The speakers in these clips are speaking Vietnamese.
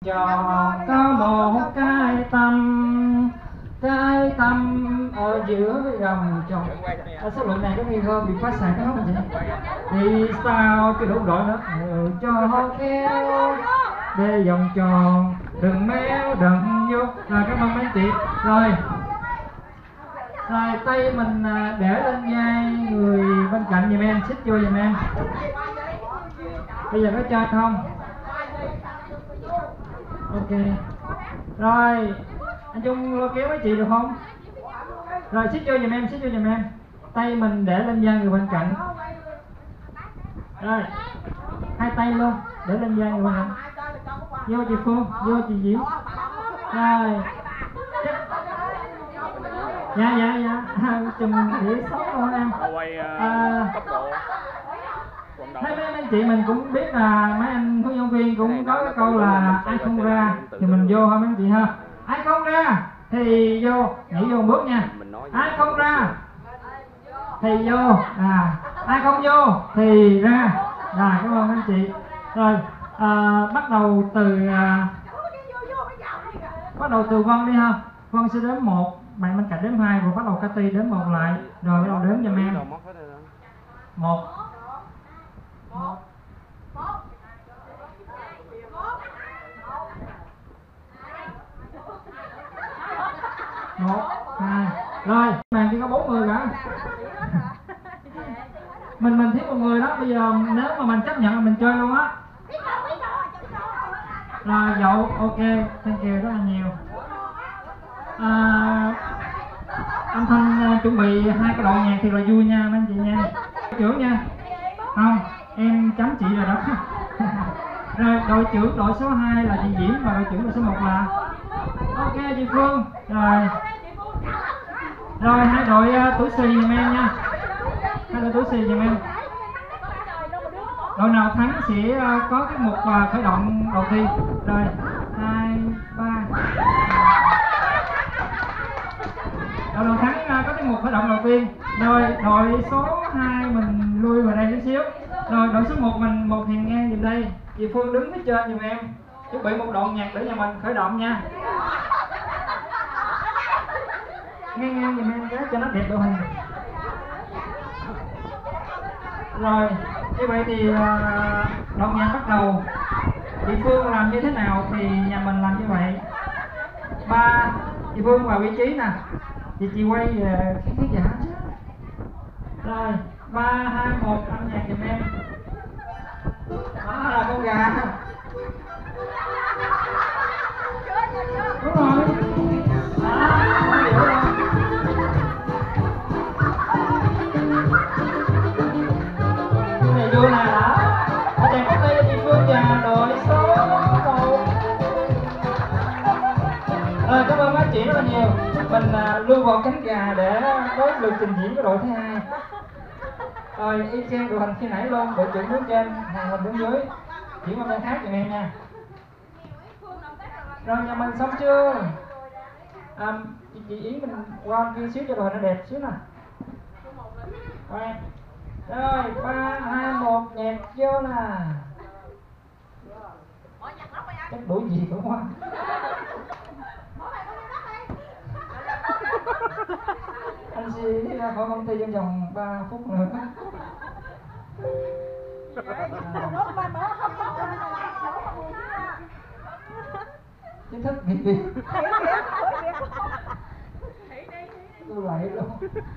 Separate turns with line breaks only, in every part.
cho có một cái tâm ở giữa gầm chồng. Số lượng này có nghi ngờ bị phá sản không chị? Thì sao cái đủ đội nữa cho khéo để vòng tròn đừng méo đừng vô. Rồi cảm ơn mấy anh chị. Rồi tay mình để lên vai người bên cạnh giùm em, xích vô giùm em. Bây giờ có chơi không? Ok. Rồi anh Trung lôi kéo mấy chị được không? Rồi xích vô giùm em, xích vô giùm em. Tay mình để lên vai người bên cạnh. Rồi hai tay luôn để lên vai người bên cạnh. Vô chị Phương, vô chị Diễm. Rồi dạ chùm đĩa sống luôn em. Mấy anh chị mình cũng biết là mấy anh hướng dẫn viên cũng có cái câu là ai không ra thì mình vô ha mấy anh chị ha. Ai không ra thì vô, nhảy vô một bước nha. Ai không ra thì vô, ai không vô thì ra. Rồi cảm ơn anh chị. Rồi bắt đầu từ Vân đi ha. Vân sẽ đếm 1, bạn bên cạnh đếm 2 rồi bắt đầu Cathy đếm 1 lại. Rồi bắt đầu đếm giùm em. 1 1 2. Rồi màn chỉ có 4 người cả. Mình thiếu một người đó. Bây giờ nếu mà mình chấp nhận là mình chơi luôn á. Rồi dậu ok, thank you rất là nhiều. Âm thanh chuẩn bị 2 cái đoạn nhạc thì là vui nha mấy anh chị nha. Trưởng nha. Không, em chấm chị rồi đó. Rồi đội trưởng đội số 2 là chị Diễm và đội trưởng đội số 1 là ok chị Phương. Rồi hai đội tuổi xì giùm em nha. Hai đội tuổi xì giùm em. Đội nào thắng sẽ có cái mục khởi động đầu tiên. Rồi 2 3. Đội nào thắng có cái mục khởi động đầu tiên. Rồi đội số 2 mình lui vào đây chút xíu. Rồi đội số 1 mình một hàng ngang giùm đây. Chị Phương đứng phía trên giùm em. Chuẩn bị một đoạn nhạc để nhà mình khởi động nha. Ngang giùm em cái cho nó đẹp đội hình. Rồi như vậy thì đoạn nhạc bắt đầu. Chị Phương làm như thế nào thì nhà mình làm như vậy. 3 chị Phương vào vị trí nè. Chị quay về khán giả chứ. Rồi 3 2 1 âm nhạc giùm em. Đó là con gà. Đúng rồi. Cái này vui nè đó. Ở đây có tay chị Phương và đội số 1. Rồi cảm ơn các chị rất là nhiều. Mình lưu vào cánh gà để đối lượt trình diễn của đội thứ 2. Rồi y chang đội hình khi nãy luôn. Đội trưởng đứng trên, hàng mình đứng dưới. Chuyển qua bên khác cho em nha. Rồi nhà mình xong chưa? Chị Yến mình qua kia xíu cho đội nó đẹp xíu nè. Rồi 3 2 1 nhạc vô nè. Chắc đuổi gì cũng quá. Anh sẽ đi ra khỏi công ty trong vòng 3 phút nữa. Chính thức nghỉ việc. Tôi lại luôn.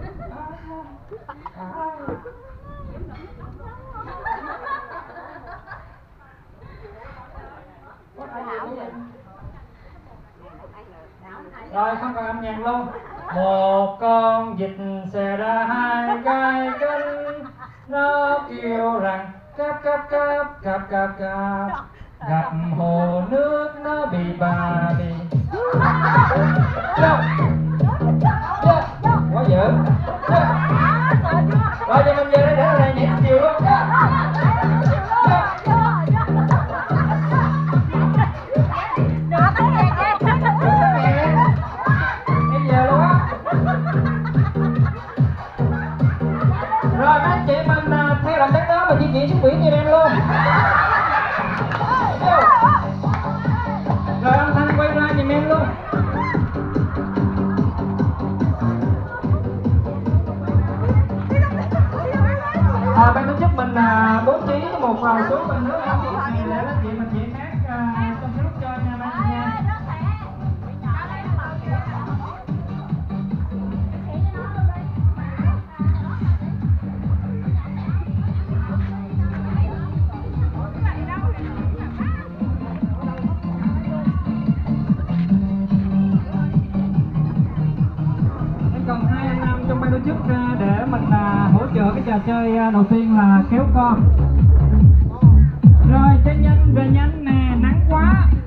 Rồi không còn âm nhạc luôn. Một con vịt xòe ra 2 cái cánh, nó kêu rằng cáp cáp cáp cáp cáp cáp. Gặp hồ nước nó bị bà bì. Quá dữ. Rồi thì mình về đây để ở đây nhảy chiều luôn. Em về luôn á. Rồi mấy anh chị mình theo động tác đó mình di chuyển xuống biển như em luôn. ngồi xuống bên nước không chị này để nói chuyện mà chị hát trong cái lúc chơi nha mấy chị nha. Còn hai anh nam trong ban tổ chức ra để mình hỗ trợ cái trò chơi đầu tiên là kéo co. Rồi cho nhanh về nhanh nè, nắng quá.